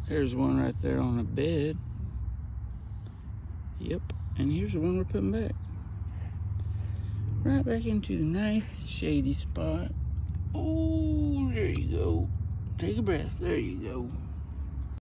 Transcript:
There's one right there on the bed. Yep, and here's the one we're putting back. Right back into the nice shady spot. Oh, there you go. Take a breath. There you go.